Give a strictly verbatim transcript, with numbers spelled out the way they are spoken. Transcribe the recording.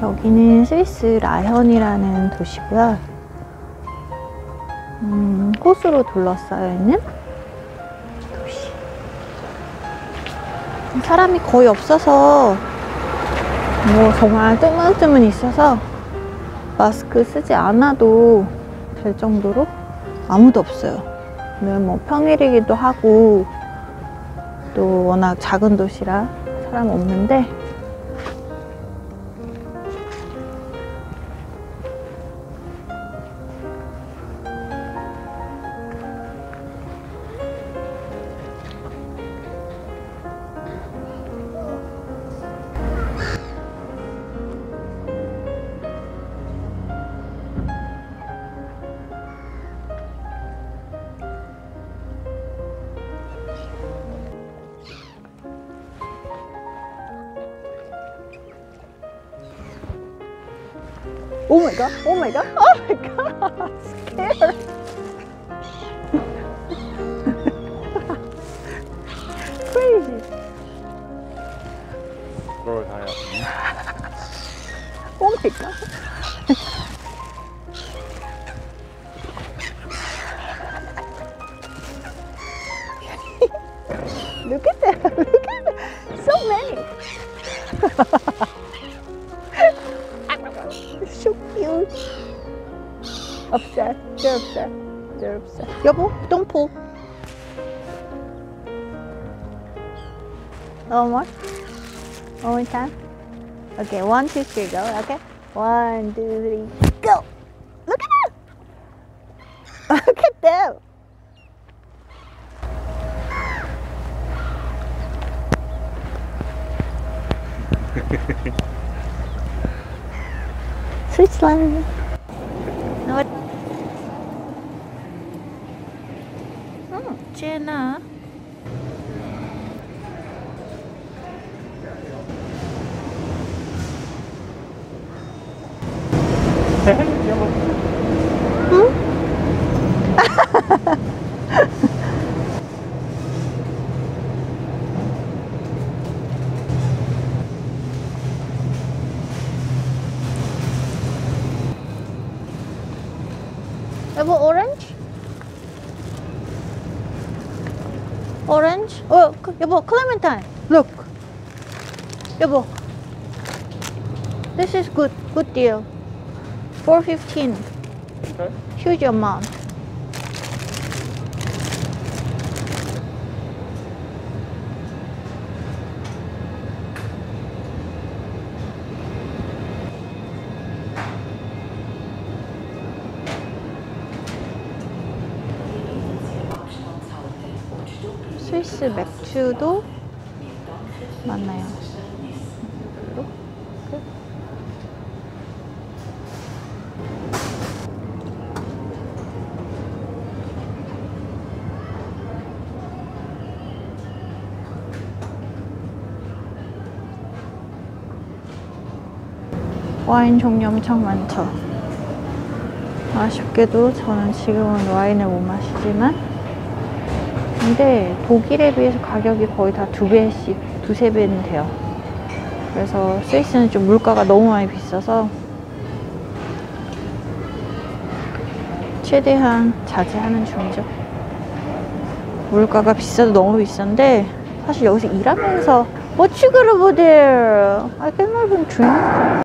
여기는 스위스 라현이라는 도시고요. 음, 호수로 둘러싸여 있는 도시. 사람이 거의 없어서 뭐 정말 뜨문뜨문 있어서 마스크 쓰지 않아도 될 정도로 아무도 없어요. 오늘 뭐 평일이기도 하고 또 워낙 작은 도시라 사람 없는데 Oh my god, oh my god, oh my god, scared. Crazy. Throw it high up. Oh my god. Look at that, look at that, so many. So cute. Upset. They're upset. They're upset. 여보, don't pull. One more. One more time. Okay, one, two, three, go. Okay. One, two, three, go. Look at them. Look at them. Switzerland. What? Hmm, Jenna. Hmm? 여보, orange? Orange? 어, 여보, clementine. Look. 여보. This is good. Good deal. four fifteen. Okay. Huge amount. 스위스 맥주도 많나요? 와인 종류 엄청 많죠. 아쉽게도 저는 지금은 와인을 못 마시지만 근데 독일에 비해서 가격이 거의 다 두 배씩, 두세 배는 돼요. 그래서 스위스는 좀 물가가 너무 많이 비싸서 최대한 자제하는 중이죠. 물가가 비싸도 너무 비싼데 사실 여기서 일하면서 What you got over there? I cannot even drink.